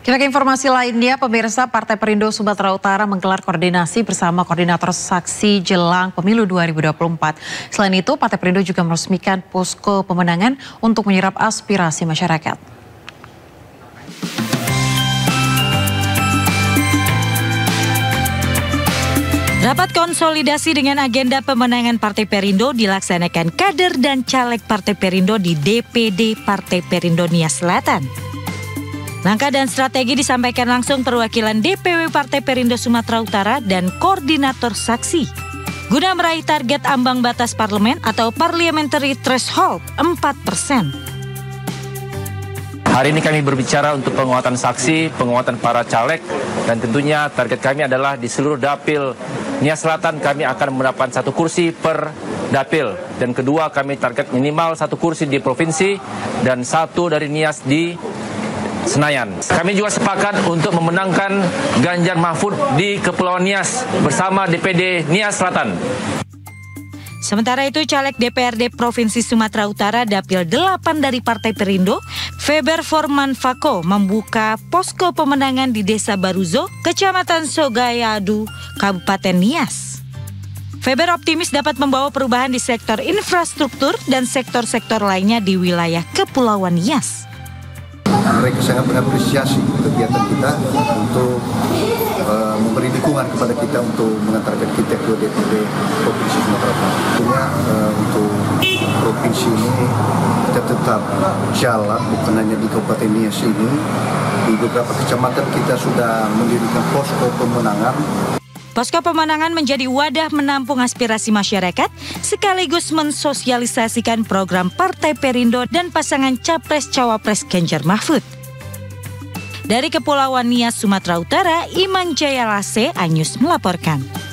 Kita ke informasi lainnya, pemirsa, Partai Perindo Sumatera Utara menggelar koordinasi bersama koordinator saksi jelang pemilu 2024. Selain itu, Partai Perindo juga meresmikan posko pemenangan untuk menyerap aspirasi masyarakat. Rapat konsolidasi dengan agenda pemenangan Partai Perindo dilaksanakan kader dan caleg Partai Perindo di DPD Partai Perindo Nias Selatan. Langkah dan strategi disampaikan langsung perwakilan DPW Partai Perindo Sumatera Utara dan koordinator saksi guna meraih target ambang batas parlemen atau parliamentary threshold 4%. Hari ini kami berbicara untuk penguatan saksi, penguatan para caleg, dan tentunya target kami adalah di seluruh dapil Nias Selatan kami akan mendapat 1 kursi per dapil. Dan kedua, kami target minimal 1 kursi di provinsi dan 1 dari Nias di Senayan. Kami juga sepakat untuk memenangkan Ganjar Mahfud di Kepulauan Nias bersama DPD Nias Selatan. Sementara itu, caleg DPRD Provinsi Sumatera Utara Dapil 8 dari Partai Perindo, Feber Forman Fako, membuka posko pemenangan di Desa Baruzo, Kecamatan Sogayadu, Kabupaten Nias. Feber optimis dapat membawa perubahan di sektor infrastruktur dan sektor-sektor lainnya di wilayah Kepulauan Nias. Mereka sangat mengapresiasi kegiatan kita untuk memberi dukungan kepada kita untuk mengantarkan kita ke DPD Provinsi Sumatera Utara. Tentunya untuk provinsi ini kita tetap jalan, bukan hanya di Kabupaten Nias ini. Di beberapa kecamatan kita sudah mendirikan posko pemenangan. Posko pemenangan menjadi wadah menampung aspirasi masyarakat sekaligus mensosialisasikan program Partai Perindo dan pasangan Capres-Cawapres Ganjar Mahfud. Dari Kepulauan Nias, Sumatera Utara, Iman Jayalase, Anyus melaporkan.